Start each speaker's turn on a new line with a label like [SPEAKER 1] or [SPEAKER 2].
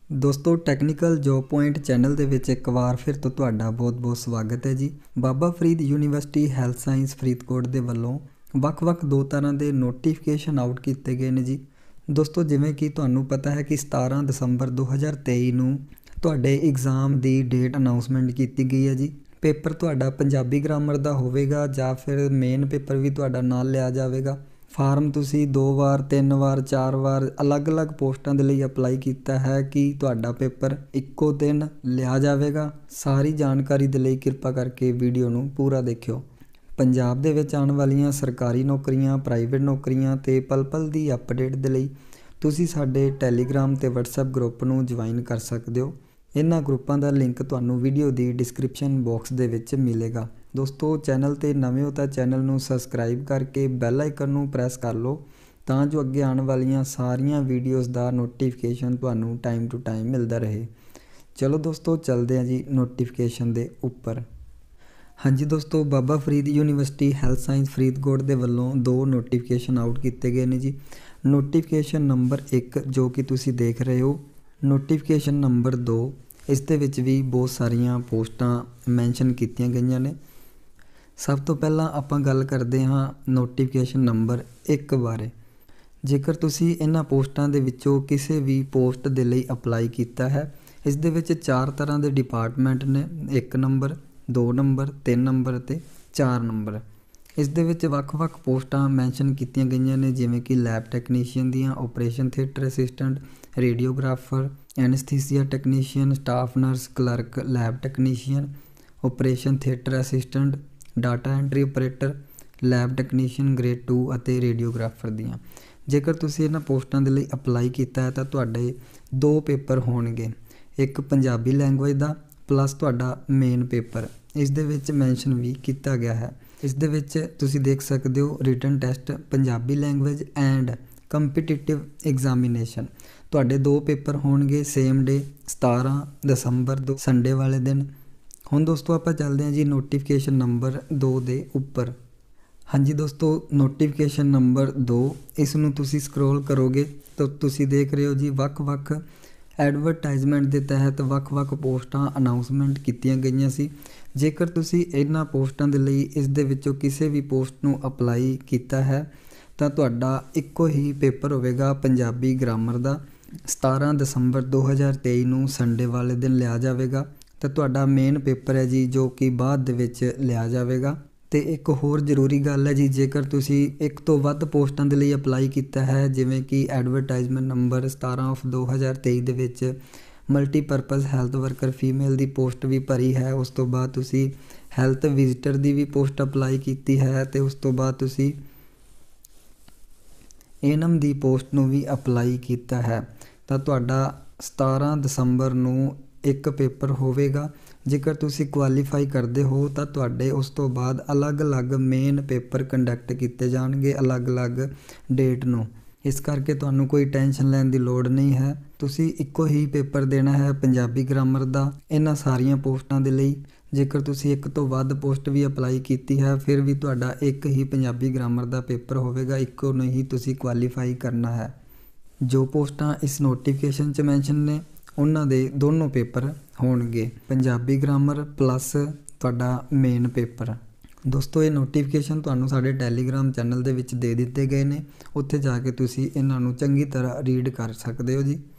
[SPEAKER 1] ਦੋਸਤੋ technical job point channel ਦੇ ਵਿੱਚ ਇੱਕ ਵਾਰ ਫਿਰ ਤੋਂ ਤੁਹਾਡਾ ਬਹੁਤ-ਬਹੁਤ ਸਵਾਗਤ ਹੈ ਜੀ। Baba Farid university health science Faridkot ਦੇ ਵੱਲੋਂ ਵੱਖ-ਵੱਖ ਦੋ ਤਰ੍ਹਾਂ ਦੇ ਨੋਟੀਫਿਕੇਸ਼ਨ ਆਊਟ ਕੀਤੇ ਗਏ ਨੇ ਜੀ। ਦੋਸਤੋ ਜਿਵੇਂ ਕਿ ਤੁਹਾਨੂੰ ਪਤਾ ਹੈ ਕਿ 17 ਦਸੰਬਰ 2023 ਨੂੰ ਤੁਹਾਡੇ ਐਗਜ਼ਾਮ ਦੀ ਡੇਟ ਅਨਾਉਂਸਮੈਂਟ ਕੀਤੀ ਗਈ ਹੈ ਜੀ। ਪੇਪਰ ਤੁਹਾਡਾ ਪੰਜਾਬੀ ਗ੍ਰਾਮਰ ਦਾ ਹੋਵੇਗਾ ਜਾਂ ਫਿਰ ਮੇਨ ਪੇਪਰ ਵੀ ਤੁਹਾਡਾ ਨਾਲ ਲਿਆ ਜਾਵੇਗਾ। ਫਾਰਮ ਤੁਸੀਂ 2 ਵਾਰ 3 ਵਾਰ 4 ਵਾਰ ਅਲੱਗ-ਅਲੱਗ ਪੋਸਟਾਂ ਦੇ ਲਈ ਅਪਲਾਈ ਕੀਤਾ ਹੈ ਕਿ ਤੁਹਾਡਾ ਪੇਪਰ ਇੱਕੋ ਦਿਨ ਲਿਆ ਜਾਵੇਗਾ। ਸਾਰੀ ਜਾਣਕਾਰੀ ਦੇ ਲਈ ਕਿਰਪਾ ਕਰਕੇ ਵੀਡੀਓ ਨੂੰ ਪੂਰਾ ਦੇਖਿਓ। ਪੰਜਾਬ ਦੇ ਵਿੱਚ ਆਉਣ ਵਾਲੀਆਂ ਸਰਕਾਰੀ ਨੌਕਰੀਆਂ, ਪ੍ਰਾਈਵੇਟ ਨੌਕਰੀਆਂ ਤੇ ਪਲ-ਪਲ ਦੀ ਅਪਡੇਟ ਦੇ ਲਈ ਤੁਸੀਂ ਸਾਡੇ ਟੈਲੀਗ੍ਰਾਮ ਤੇ WhatsApp ਗਰੁੱਪ ਨੂੰ ਜੁਆਇਨ ਕਰ ਸਕਦੇ ਹੋ। ਇਹਨਾਂ ਗਰੁੱਪਾਂ ਦਾ ਲਿੰਕ ਤੁਹਾਨੂੰ ਵੀਡੀਓ ਦੀ ਡਿਸਕ੍ਰਿਪਸ਼ਨ ਬਾਕਸ ਦੇ ਵਿੱਚ ਮਿਲੇਗਾ। ਦੋਸਤੋ ਚੈਨਲ ਤੇ ਨਵੇਂ ਹੋ ਤਾਂ ਚੈਨਲ ਨੂੰ ਸਬਸਕ੍ਰਾਈਬ ਕਰਕੇ ਬੈਲ ਆਈਕਨ ਨੂੰ ਪ੍ਰੈਸ ਕਰ ਲਓ ਤਾਂ ਜੋ ਅੱਗੇ ਆਉਣ ਵਾਲੀਆਂ ਸਾਰੀਆਂ ਵੀਡੀਓਜ਼ ਦਾ ਨੋਟੀਫਿਕੇਸ਼ਨ ਤੁਹਾਨੂੰ ਟਾਈਮ ਟੂ ਟਾਈਮ ਮਿਲਦਾ ਰਹੇ। ਚਲੋ ਦੋਸਤੋ ਚੱਲਦੇ ਹਾਂ ਜੀ ਨੋਟੀਫਿਕੇਸ਼ਨ ਦੇ ਉੱਪਰ। ਹਾਂਜੀ ਦੋਸਤੋ, Baba Farid university health science Faridkot ਦੇ ਵੱਲੋਂ 2 ਨੋਟੀਫਿਕੇਸ਼ਨ ਆਊਟ ਕੀਤੇ ਗਏ ਨੇ ਜੀ। ਨੋਟੀਫਿਕੇਸ਼ਨ ਨੰਬਰ 1 ਜੋ ਕਿ ਤੁਸੀਂ ਦੇਖ ਰਹੇ ਹੋ, ਨੋਟੀਫਿਕੇਸ਼ਨ ਨੰਬਰ 2 ਇਸ ਦੇ ਵਿੱਚ ਵੀ ਬਹੁਤ ਸਾਰੀਆਂ ਪੋਸਟਾਂ ਮੈਂਸ਼ਨ ਕੀਤੀਆਂ ਗਈਆਂ ਨੇ। ਸਭ ਤੋਂ ਪਹਿਲਾਂ ਆਪਾਂ ਗੱਲ ਕਰਦੇ ਹਾਂ ਨੋਟੀਫਿਕੇਸ਼ਨ ਨੰਬਰ 1 ਬਾਰੇ। ਜੇਕਰ ਤੁਸੀਂ ਇਹਨਾਂ ਪੋਸਟਾਂ ਦੇ ਵਿੱਚੋਂ ਕਿਸੇ ਵੀ ਪੋਸਟ ਦੇ ਲਈ ਅਪਲਾਈ ਕੀਤਾ ਹੈ, ਇਸ ਦੇ ਵਿੱਚ 4 ਤਰ੍ਹਾਂ ਦੇ ਡਿਪਾਰਟਮੈਂਟ ਨੇ, 1 ਨੰਬਰ 2 ਨੰਬਰ 3 ਨੰਬਰ ਅਤੇ 4 ਨੰਬਰ। ਇਸ ਦੇ ਵਿੱਚ ਵੱਖ-ਵੱਖ ਪੋਸਟਾਂ ਮੈਂਸ਼ਨ ਕੀਤੀਆਂ ਗਈਆਂ ਨੇ ਜਿਵੇਂ ਕਿ ਲੈਬ ਟੈਕਨੀਸ਼ੀਅਨ ਦੀਆਂ, operation theatre assistant, radiographer, anaesthesia technician, staff nurse, clerk, lab technician, operation theatre assistant, data entry operator, lab technician grade 2 ਅਤੇ ਰੇਡੀਓਗ੍ਰਾਫਰ ਦੀਆਂ। ਜੇਕਰ ਤੁਸੀਂ ਇਹਨਾਂ ਪੋਸਟਾਂ ਦੇ ਲਈ ਅਪਲਾਈ ਕੀਤਾ ਹੈ ਤਾਂ ਤੁਹਾਡੇ 2 ਪੇਪਰ ਹੋਣਗੇ, ਇੱਕ ਪੰਜਾਬੀ ਲੈਂਗੁਏਜ ਦਾ ਪਲੱਸ ਤੁਹਾਡਾ ਮੇਨ ਪੇਪਰ। ਇਸ ਦੇ ਵਿੱਚ ਮੈਂਸ਼ਨ ਵੀ ਕੀਤਾ ਗਿਆ ਹੈ। ਇਸ ਦੇ ਵਿੱਚ ਤੁਸੀਂ ਦੇਖ ਸਕਦੇ ਹੋ written test, Punjabi language and competitive examination. ਤੁਹਾਡੇ 2 ਪੇਪਰ ਹੋਣਗੇ ਸੇਮ ਡੇ 17 ਦਸੰਬਰ ਸੰਡੇ ਵਾਲੇ ਦਿਨ। ਹੁਣ ਦੋਸਤੋ ਆਪਾਂ ਚੱਲਦੇ ਹਾਂ ਜੀ ਨੋਟੀਫਿਕੇਸ਼ਨ ਨੰਬਰ 2 ਦੇ ਉੱਪਰ। ਹਾਂਜੀ ਦੋਸਤੋ, ਨੋਟੀਫਿਕੇਸ਼ਨ ਨੰਬਰ 2 ਇਸ ਨੂੰ ਤੁਸੀਂ ਸਕਰੋਲ ਕਰੋਗੇ ਤਾਂ ਤੁਸੀਂ ਦੇਖ ਰਹੇ ਹੋ ਜੀ ਵੱਖ-ਵੱਖ ਐਡਵਰਟਾਈਜ਼ਮੈਂਟ ਦੇ ਤਹਿਤ ਵੱਖ-ਵੱਖ ਪੋਸਟਾਂ ਅਨਾਉਂਸਮੈਂਟ ਕੀਤੀਆਂ ਗਈਆਂ ਸੀ। ਜੇਕਰ ਤੁਸੀਂ ਇਹਨਾਂ ਪੋਸਟਾਂ ਦੇ ਲਈ ਇਸ ਦੇ ਵਿੱਚੋਂ ਕਿਸੇ ਵੀ ਪੋਸਟ ਨੂੰ ਅਪਲਾਈ ਕੀਤਾ ਹੈ ਤਾਂ ਤੁਹਾਡਾ ਇੱਕੋ ਹੀ ਪੇਪਰ ਹੋਵੇਗਾ ਪੰਜਾਬੀ ਗ੍ਰਾਮਰ ਦਾ। 17 ਦਸੰਬਰ 2023 ਨੂੰ ਸੰਡੇ ਵਾਲੇ ਦਿਨ ਲਿਆ ਜਾਵੇਗਾ ਤਾਂ ਤੁਹਾਡਾ ਮੇਨ ਪੇਪਰ ਹੈ ਜੀ ਜੋ ਕਿ ਬਾਅਦ ਦੇ ਵਿੱਚ ਲਿਆ ਜਾਵੇਗਾ। ਅਤੇ ਇੱਕ ਹੋਰ ਜ਼ਰੂਰੀ ਗੱਲ ਹੈ ਜੀ, ਜੇਕਰ ਤੁਸੀਂ ਇੱਕ ਤੋਂ ਵੱਧ ਪੋਸਟਾਂ ਦੇ ਲਈ ਅਪਲਾਈ ਕੀਤਾ ਹੈ ਜਿਵੇਂ ਕਿ ਐਡਵਰਟਾਈਜ਼ਮੈਂਟ ਨੰਬਰ 17/2023 ਦੇ ਵਿੱਚ ਮਲਟੀਪਰਪਜ਼ ਹੈਲਥ ਵਰਕਰ ਫੀਮੇਲ ਦੀ ਪੋਸਟ ਵੀ ਭਰੀ ਹੈ, ਉਸ ਤੋਂ ਬਾਅਦ ਤੁਸੀਂ ਹੈਲਥ ਵਿਜ਼ਿਟਰ ਦੀ ਵੀ ਪੋਸਟ ਅਪਲਾਈ ਕੀਤੀ ਹੈ ਅਤੇ ਉਸ ਤੋਂ ਬਾਅਦ ਤੁਸੀਂ ਏਐਨਐਮ ਦੀ ਪੋਸਟ ਨੂੰ ਵੀ ਅਪਲਾਈ ਕੀਤਾ ਹੈ ਤਾਂ ਤੁਹਾਡਾ 17 ਦਸੰਬਰ ਨੂੰ ਇੱਕ ਪੇਪਰ ਹੋਵੇਗਾ। ਜੇਕਰ ਤੁਸੀਂ ਕੁਆਲੀਫਾਈ ਕਰਦੇ ਹੋ ਤਾਂ ਤੁਹਾਡੇ ਉਸ ਤੋਂ ਬਾਅਦ ਅਲੱਗ-ਅਲੱਗ ਮੇਨ ਪੇਪਰ ਕੰਡਕਟ ਕੀਤੇ ਜਾਣਗੇ ਅਲੱਗ-ਅਲੱਗ ਡੇਟ ਨੂੰ। ਇਸ ਕਰਕੇ ਤੁਹਾਨੂੰ ਕੋਈ ਟੈਨਸ਼ਨ ਲੈਣ ਦੀ ਲੋੜ ਨਹੀਂ ਹੈ, ਤੁਸੀਂ ਇੱਕੋ ਹੀ ਪੇਪਰ ਦੇਣਾ ਹੈ ਪੰਜਾਬੀ ਗ੍ਰਾਮਰ ਦਾ ਇਹਨਾਂ ਸਾਰੀਆਂ ਪੋਸਟਾਂ ਦੇ ਲਈ। ਜੇਕਰ ਤੁਸੀਂ ਇੱਕ ਤੋਂ ਵੱਧ ਪੋਸਟ ਵੀ ਅਪਲਾਈ ਕੀਤੀ ਹੈ ਫਿਰ ਵੀ ਤੁਹਾਡਾ ਇੱਕ ਹੀ ਪੰਜਾਬੀ ਗ੍ਰਾਮਰ ਦਾ ਪੇਪਰ ਹੋਵੇਗਾ, ਇੱਕੋ ਨੂੰ ਹੀ ਤੁਸੀਂ ਕੁਆਲੀਫਾਈ ਕਰਨਾ ਹੈ। ਜੋ ਪੋਸਟਾਂ ਇਸ ਨੋਟੀਫਿਕੇਸ਼ਨ 'ਚ ਮੈਂਸ਼ਨ ਨੇ ਉਹਨਾਂ ਦੇ ਦੋਨੋਂ ਪੇਪਰ ਹੋਣਗੇ, ਪੰਜਾਬੀ ਗ੍ਰਾਮਰ ਪਲੱਸ ਤੁਹਾਡਾ ਮੇਨ ਪੇਪਰ। ਦੋਸਤੋ ਇਹ ਨੋਟੀਫਿਕੇਸ਼ਨ ਤੁਹਾਨੂੰ ਸਾਡੇ ਟੈਲੀਗ੍ਰਾਮ ਚੈਨਲ ਦੇ ਵਿੱਚ ਦੇ ਦਿੱਤੇ ਗਏ ਨੇ, ਉੱਥੇ ਜਾ ਕੇ ਤੁਸੀਂ ਇਹਨਾਂ ਨੂੰ ਚੰਗੀ ਤਰ੍ਹਾਂ ਰੀਡ ਕਰ ਸਕਦੇ ਹੋ ਜੀ।